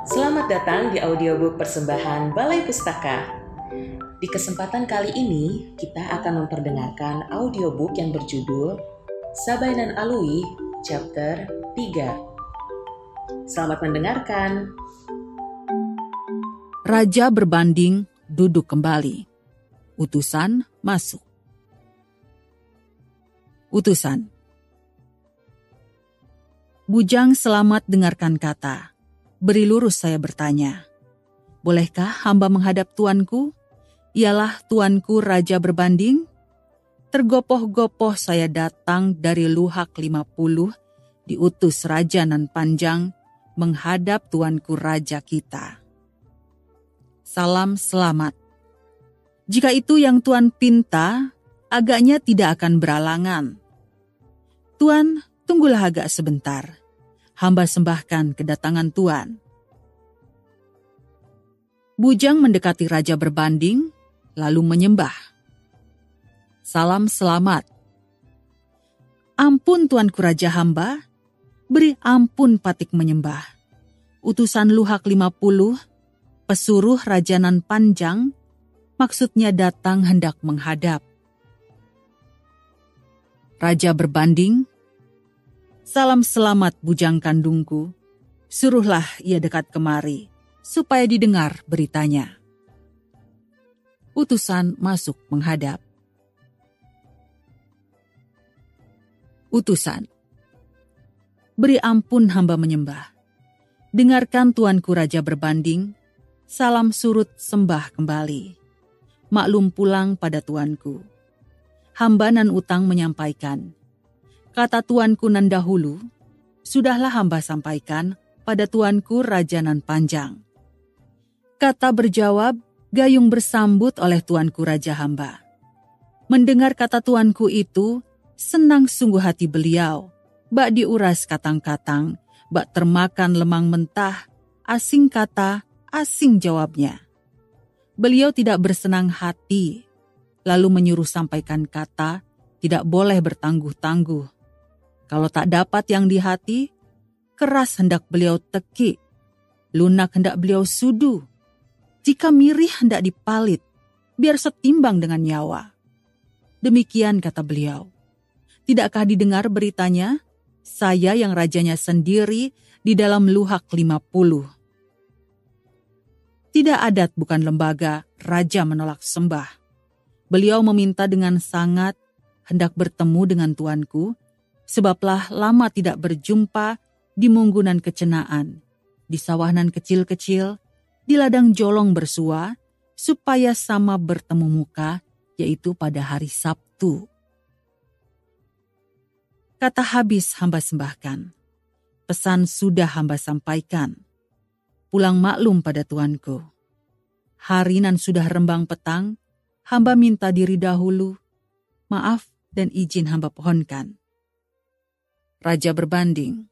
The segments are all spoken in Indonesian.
Selamat datang di audiobook persembahan Balai Pustaka. Di kesempatan kali ini, kita akan memperdengarkan audiobook yang berjudul Sabainan Alui, chapter 3. Selamat mendengarkan. Raja berbanding duduk kembali. Utusan masuk. Utusan. Bujang Selamat dengarkan kata. Beri lurus saya bertanya. Bolehkah hamba menghadap tuanku? Ialah tuanku Raja berbanding? Tergopoh-gopoh saya datang dari Luhak 50, diutus Raja nan panjang, menghadap tuanku Raja kita. Salam selamat. Jika itu yang tuan pinta, agaknya tidak akan beralangan. Tuan, tunggulah agak sebentar. Hamba sembahkan kedatangan tuan. Bujang mendekati Raja berbanding, lalu menyembah. Salam selamat. Ampun tuanku Raja hamba, beri ampun patik menyembah. Utusan Luhak 50, pesuruh Raja nan panjang, maksudnya datang hendak menghadap. Raja berbanding, salam selamat bujang kandungku, suruhlah ia dekat kemari, supaya didengar beritanya. Utusan masuk menghadap. Utusan, beri ampun hamba menyembah. Dengarkan tuanku Raja berbanding, salam surut sembah kembali. Maklum pulang pada tuanku. Hamba nan utang menyampaikan. Kata tuanku nan dahulu, sudahlah hamba sampaikan pada tuanku Raja nan panjang. Kata berjawab, gayung bersambut oleh tuanku Raja hamba. Mendengar kata tuanku itu, senang sungguh hati beliau. Bak diuras katang-katang, bak termakan lemang mentah, asing kata, asing jawabnya. Beliau tidak bersenang hati, lalu menyuruh sampaikan kata, tidak boleh bertangguh-tangguh. Kalau tak dapat yang di hati, keras hendak beliau teki, lunak hendak beliau sudu. Jika mirih hendak dipalit, biar setimbang dengan nyawa. Demikian kata beliau. Tidakkah didengar beritanya? Saya yang rajanya sendiri di dalam Luhak 50. Tidak adat bukan lembaga, raja menolak sembah. Beliau meminta dengan sangat hendak bertemu dengan tuanku, sebablah lama tidak berjumpa di munggunan kecenaan, di sawanan kecil-kecil, di ladang jolong bersua, supaya sama bertemu muka, yaitu pada hari Sabtu. Kata habis hamba sembahkan, pesan sudah hamba sampaikan, pulang maklum pada tuanku. Hari nan sudah rembang petang, hamba minta diri dahulu, maaf dan izin hamba pohonkan. Raja berbanding.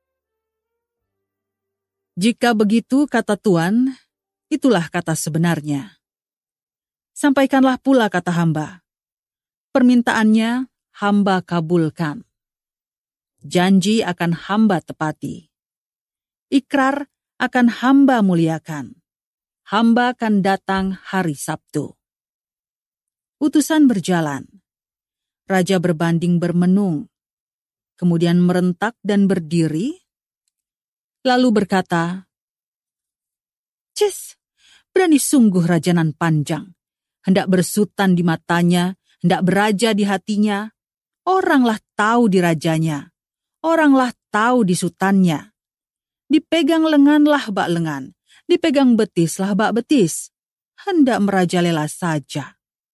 Jika begitu kata tuan, itulah kata sebenarnya. Sampaikanlah pula kata hamba. Permintaannya hamba kabulkan. Janji akan hamba tepati. Ikrar akan hamba muliakan. Hamba akan datang hari Sabtu. Utusan berjalan. Raja berbanding bermenung, kemudian merentak dan berdiri, lalu berkata, "Cis, berani sungguh Raja nan panjang, hendak bersutan di matanya, hendak beraja di hatinya, oranglah tahu di rajanya, oranglah tahu di sultannya. Dipegang lenganlah bak lengan, dipegang betislah bak betis, hendak merajalela saja.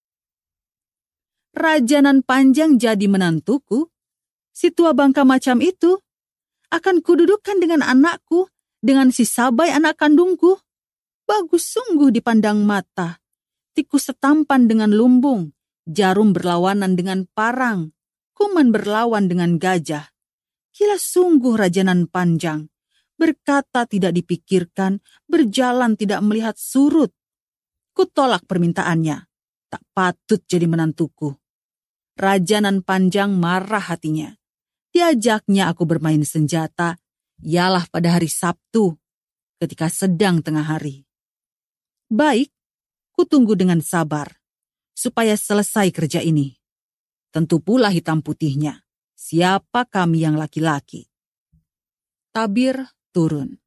Raja nan panjang jadi menantuku, si tua bangka macam itu, akan kududukan dengan anakku, dengan si Sabai anak kandungku. Bagus sungguh dipandang mata, tikus setampan dengan lumbung, jarum berlawanan dengan parang, kuman berlawan dengan gajah. Gila sungguh Raja nan panjang, berkata tidak dipikirkan, berjalan tidak melihat surut. Kutolak permintaannya, tak patut jadi menantuku. Raja nan panjang marah hatinya. Diajaknya aku bermain senjata, ialah pada hari Sabtu. ketika sedang tengah hari. Baik, kutunggu dengan sabar, supaya selesai kerja ini. Tentu pula hitam putihnya, siapa kami yang laki-laki. Tabir turun.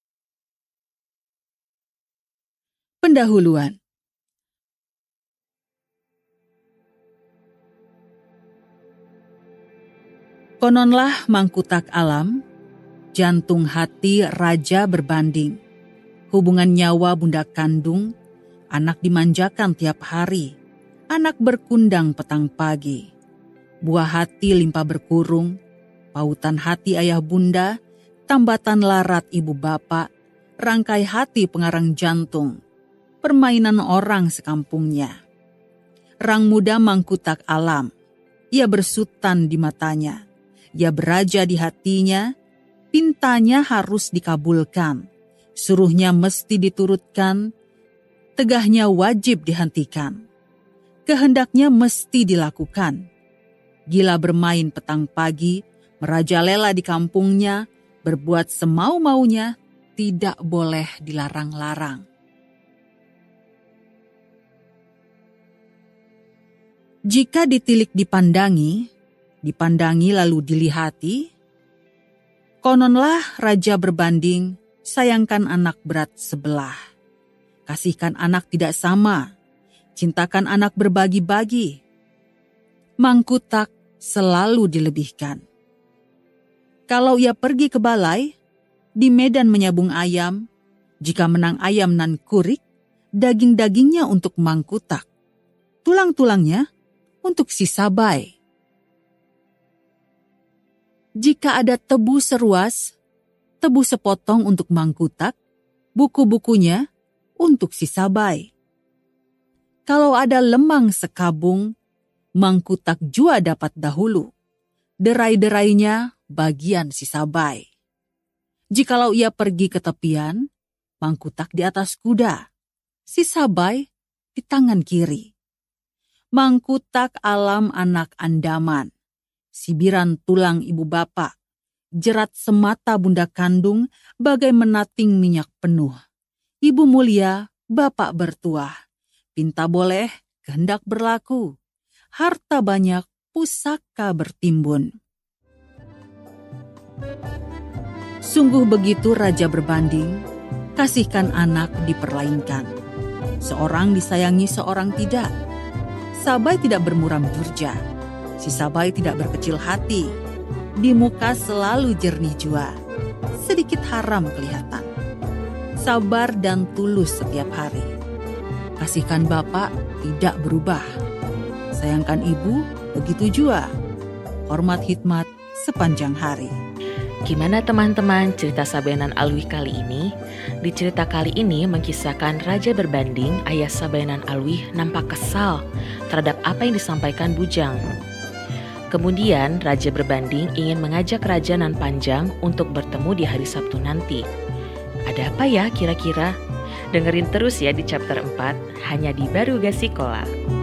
Pendahuluan. Kononlah Mangkutak Alam, jantung hati raja berbanding. Hubungan nyawa bunda kandung, anak dimanjakan tiap hari, anak berkundang petang pagi. Buah hati limpah berkurung, pautan hati ayah bunda, tambatan larat ibu bapak, rangkai hati pengarang jantung, permainan orang sekampungnya. Rang muda Mangkutak Alam, ia bersutan di matanya, ia beraja di hatinya, pintanya harus dikabulkan. Suruhnya mesti diturutkan, tegahnya wajib dihentikan. Kehendaknya mesti dilakukan. Gila bermain petang pagi, merajalela di kampungnya, berbuat semau-maunya, tidak boleh dilarang-larang. Jika ditilik dipandangi lalu dilihati, kononlah raja berbanding, sayangkan anak berat sebelah. Kasihkan anak tidak sama, cintakan anak berbagi-bagi. Mangkutak selalu dilebihkan. Kalau ia pergi ke balai, di medan menyabung ayam, jika menang ayam nan kurik, daging-dagingnya untuk Mangkutak, tulang-tulangnya untuk si Sabai. Jika ada tebu seruas, tebu sepotong untuk Mangkutak, buku-bukunya untuk si Sabai. Kalau ada lemang sekabung, Mangkutak jua dapat dahulu. Derai-derainya bagian si Sabai. Jikalau ia pergi ke tepian, Mangkutak di atas kuda, si Sabai di tangan kiri. Mangkutak Alam anak andaman, sibiran tulang ibu bapak, jerat semata bunda kandung bagai menating minyak penuh. Ibu mulia, bapak bertuah, pinta boleh, kehendak berlaku, harta banyak, pusaka bertimbun. Sungguh begitu raja berbanding, kasihkan anak diperlainkan. Seorang disayangi, seorang tidak. Sabai tidak bermuram durja, si Sabai tidak berkecil hati. Di muka selalu jernih jua, sedikit haram kelihatan. Sabar dan tulus setiap hari. Kasihkan bapak tidak berubah. Sayangkan ibu begitu jua. Hormat hikmat sepanjang hari. Gimana teman-teman cerita Sabainan Alwi kali ini? Di cerita kali ini mengisahkan Raja Berbanding, ayah Sabainan Alwi nampak kesal terhadap apa yang disampaikan Bujang. Kemudian Raja Berbanding ingin mengajak Raja Nan Panjang untuk bertemu di hari Sabtu nanti. Ada apa ya kira-kira? Dengerin terus ya di chapter 4, hanya di Baru Gasikola.